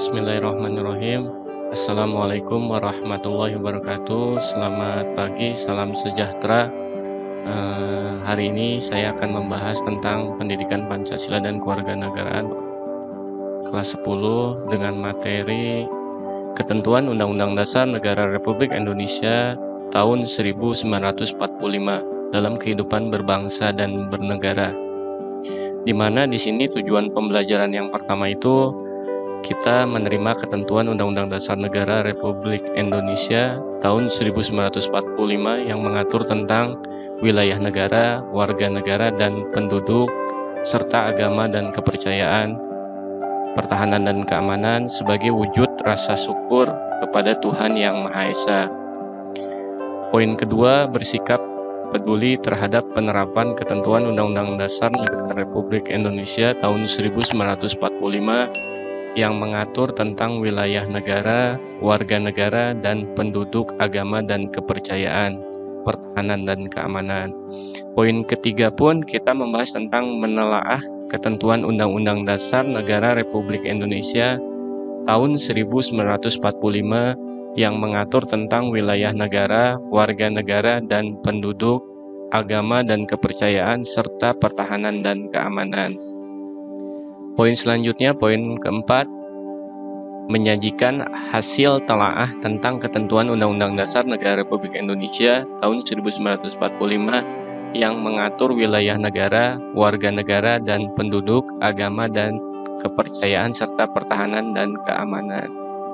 Bismillahirrahmanirrahim. Assalamualaikum warahmatullahi wabarakatuh. Selamat pagi, salam sejahtera. Hari ini saya akan membahas tentang pendidikan Pancasila dan kewarganegaraan kelas 10 dengan materi Ketentuan Undang-Undang Dasar Negara Republik Indonesia tahun 1945 dalam kehidupan berbangsa dan bernegara. Di mana di sini tujuan pembelajaran yang pertama itu kita menerima ketentuan Undang-Undang Dasar Negara Republik Indonesia tahun 1945 yang mengatur tentang wilayah negara, warga negara, dan penduduk, serta agama dan kepercayaan, pertahanan dan keamanan sebagai wujud rasa syukur kepada Tuhan Yang Maha Esa. Poin kedua, bersikap peduli terhadap penerapan ketentuan Undang-Undang Dasar Negara Republik Indonesia tahun 1945 yang mengatur tentang wilayah negara, warga negara, dan penduduk, agama dan kepercayaan, pertahanan dan keamanan. Poin ketiga pun kita membahas tentang menelaah ketentuan Undang-Undang Dasar Negara Republik Indonesia tahun 1945 yang mengatur tentang wilayah negara, warga negara, dan penduduk, agama dan kepercayaan, serta pertahanan dan keamanan. Poin selanjutnya, poin keempat, menyajikan hasil telaah tentang ketentuan Undang-Undang Dasar Negara Republik Indonesia tahun 1945 yang mengatur wilayah negara, warga negara, dan penduduk, agama dan kepercayaan, serta pertahanan dan keamanan.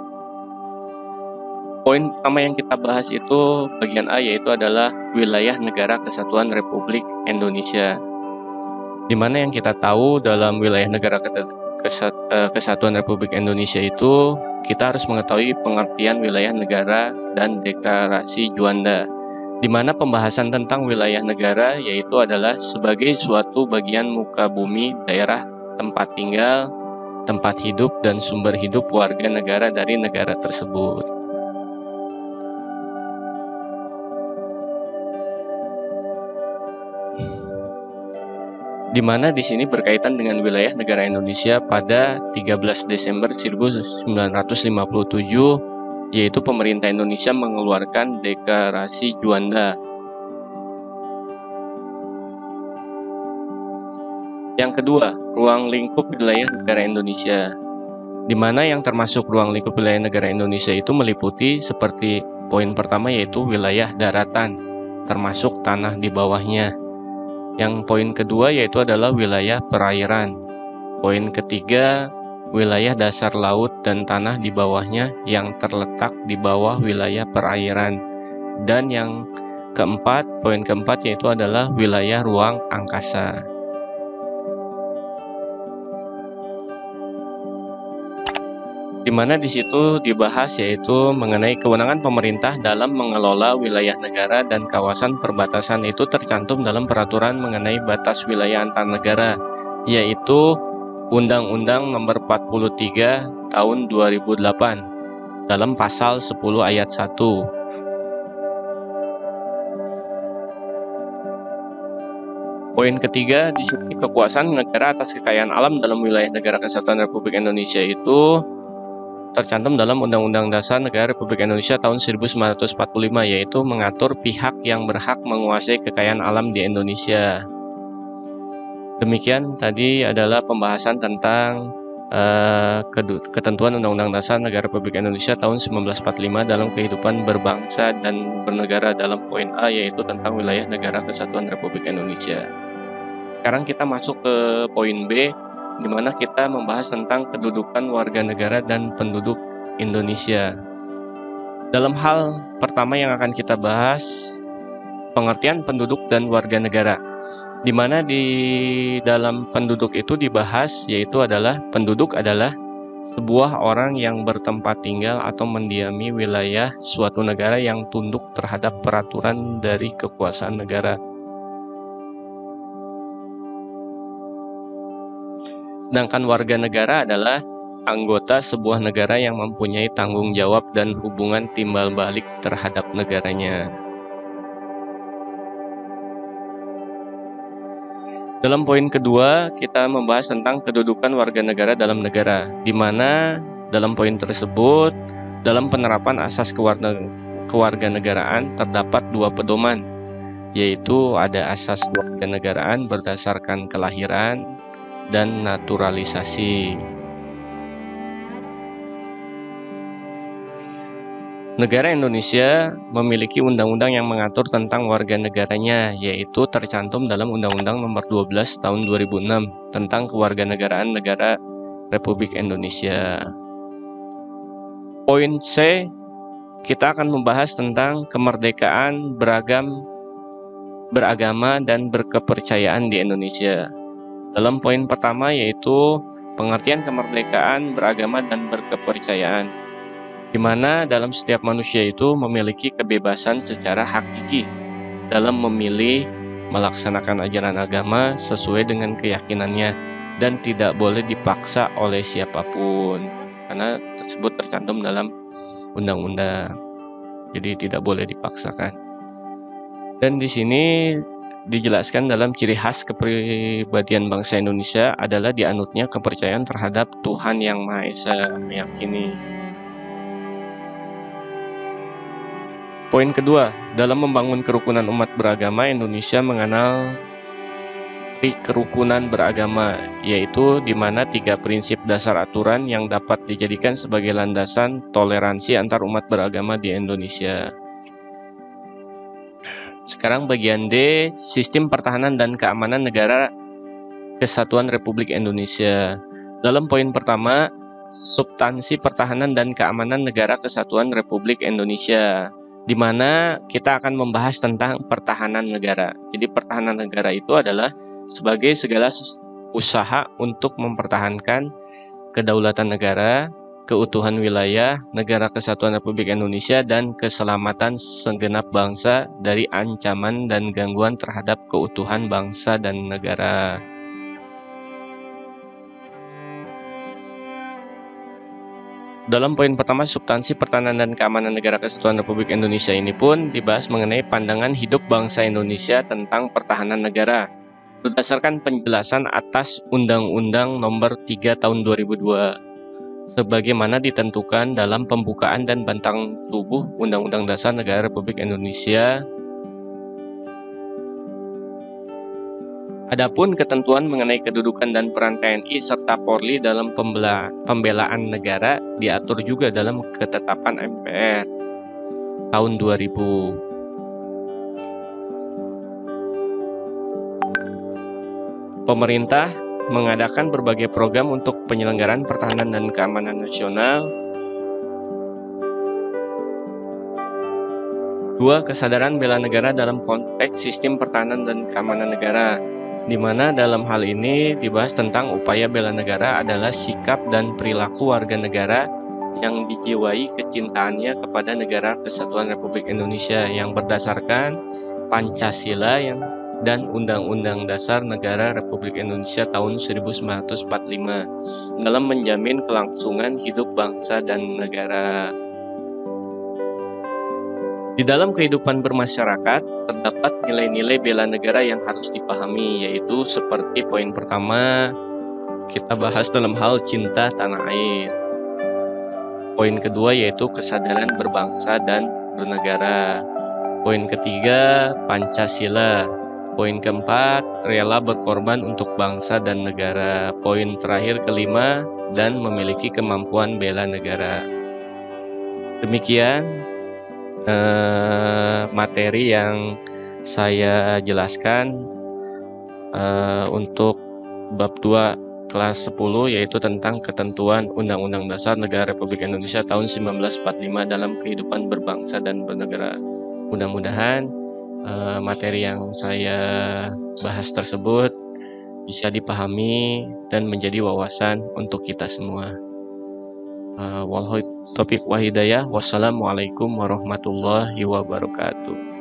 Poin pertama yang kita bahas itu bagian A, yaitu adalah wilayah negara kesatuan Republik Indonesia. Di mana yang kita tahu dalam wilayah negara kesatuan Republik Indonesia itu kita harus mengetahui pengertian wilayah negara dan deklarasi Juanda, di mana pembahasan tentang wilayah negara yaitu adalah sebagai suatu bagian muka bumi, daerah tempat tinggal, tempat hidup, dan sumber hidup warga negara dari negara tersebut. Di mana di sini berkaitan dengan wilayah negara Indonesia pada 13 Desember 1957, yaitu pemerintah Indonesia mengeluarkan deklarasi Juanda. Yang kedua, ruang lingkup wilayah negara Indonesia, di mana yang termasuk ruang lingkup wilayah negara Indonesia itu meliputi seperti poin pertama yaitu wilayah daratan, termasuk tanah di bawahnya. Yang poin kedua yaitu adalah wilayah perairan. Poin ketiga, wilayah dasar laut dan tanah di bawahnya yang terletak di bawah wilayah perairan. Dan yang keempat, poin keempat yaitu adalah wilayah ruang angkasa. Di mana di situ dibahas yaitu mengenai kewenangan pemerintah dalam mengelola wilayah negara dan kawasan perbatasan itu tercantum dalam peraturan mengenai batas wilayah antar negara, yaitu Undang-Undang Nomor 43 Tahun 2008 dalam pasal 10 ayat 1. Poin ketiga, di sini kekuasaan negara atas kekayaan alam dalam wilayah negara kesatuan Republik Indonesia itu tercantum dalam Undang-Undang Dasar Negara Republik Indonesia tahun 1945, yaitu mengatur pihak yang berhak menguasai kekayaan alam di Indonesia. Demikian tadi adalah pembahasan tentang ketentuan Undang-Undang Dasar Negara Republik Indonesia tahun 1945 dalam kehidupan berbangsa dan bernegara dalam poin A, yaitu tentang wilayah negara kesatuan Republik Indonesia. Sekarang kita masuk ke poin B, di mana kita membahas tentang kedudukan warga negara dan penduduk Indonesia. Dalam hal pertama yang akan kita bahas, pengertian penduduk dan warga negara, di mana di dalam penduduk itu dibahas yaitu adalah penduduk adalah sebuah orang yang bertempat tinggal atau mendiami wilayah suatu negara yang tunduk terhadap peraturan dari kekuasaan negara. Sedangkan warga negara adalah anggota sebuah negara yang mempunyai tanggung jawab dan hubungan timbal balik terhadap negaranya. Dalam poin kedua, kita membahas tentang kedudukan warga negara dalam negara, di mana Dalam poin tersebut, dalam penerapan asas kewarganegaraan terdapat dua pedoman, yaitu ada asas kewarganegaraan berdasarkan kelahiran dan naturalisasi. Negara Indonesia memiliki undang-undang yang mengatur tentang warga negaranya, yaitu tercantum dalam Undang-Undang Nomor 12 Tahun 2006 tentang Kewarganegaraan Negara Republik Indonesia. Poin C, kita akan membahas tentang kemerdekaan beragama dan berkepercayaan di Indonesia. Dalam poin pertama yaitu pengertian kemerdekaan beragama dan berkepercayaan, di mana dalam setiap manusia itu memiliki kebebasan secara hakiki dalam memilih melaksanakan ajaran agama sesuai dengan keyakinannya dan tidak boleh dipaksa oleh siapapun, karena tersebut tercantum dalam undang-undang. Jadi tidak boleh dipaksakan. Dan di sini dijelaskan dalam ciri khas kepribadian bangsa Indonesia adalah dianutnya kepercayaan terhadap Tuhan Yang Maha Esa, meyakini. Poin kedua, dalam membangun kerukunan umat beragama, Indonesia mengenal kerukunan beragama, yaitu di mana 3 prinsip dasar aturan yang dapat dijadikan sebagai landasan toleransi antar umat beragama di Indonesia. Sekarang bagian D, sistem pertahanan dan keamanan negara Kesatuan Republik Indonesia. Dalam poin pertama, substansi pertahanan dan keamanan negara Kesatuan Republik Indonesia, di mana kita akan membahas tentang pertahanan negara. Jadi pertahanan negara itu adalah sebagai segala usaha untuk mempertahankan kedaulatan negara, keutuhan wilayah negara Kesatuan Republik Indonesia, dan keselamatan segenap bangsa dari ancaman dan gangguan terhadap keutuhan bangsa dan negara. Dalam poin pertama, substansi pertahanan dan keamanan negara Kesatuan Republik Indonesia ini pun dibahas mengenai pandangan hidup bangsa Indonesia tentang pertahanan negara berdasarkan penjelasan atas Undang-Undang Nomor 3 Tahun 2002 sebagaimana ditentukan dalam pembukaan dan batang tubuh Undang-Undang Dasar Negara Republik Indonesia. Adapun ketentuan mengenai kedudukan dan peran TNI serta Polri dalam pembelaan negara diatur juga dalam ketetapan MPR tahun 2000. Pemerintah mengadakan berbagai program untuk penyelenggaraan pertahanan dan keamanan nasional. 2. Kesadaran bela negara dalam konteks sistem pertahanan dan keamanan negara, di mana dalam hal ini dibahas tentang upaya bela negara adalah sikap dan perilaku warga negara yang dijiwai kecintaannya kepada negara Kesatuan Republik Indonesia yang berdasarkan Pancasila dan Undang-Undang Dasar Negara Republik Indonesia tahun 1945 dalam menjamin kelangsungan hidup bangsa dan negara. Di dalam kehidupan bermasyarakat, terdapat nilai-nilai bela negara yang harus dipahami, yaitu seperti poin pertama, kita bahas dalam hal cinta tanah air. Poin kedua yaitu kesadaran berbangsa dan bernegara. Poin ketiga, Pancasila. Poin keempat, rela berkorban untuk bangsa dan negara. Poin terakhir kelima, dan memiliki kemampuan bela negara. Demikian materi yang saya jelaskan untuk bab 2 kelas 10, yaitu tentang ketentuan Undang-Undang Dasar Negara Republik Indonesia tahun 1945 dalam kehidupan berbangsa dan bernegara. Mudah-mudahan materi yang saya bahas tersebut bisa dipahami dan menjadi wawasan untuk kita semua. Wallahualam taufiq wa hidayah. Wassalamualaikum warahmatullahi wabarakatuh.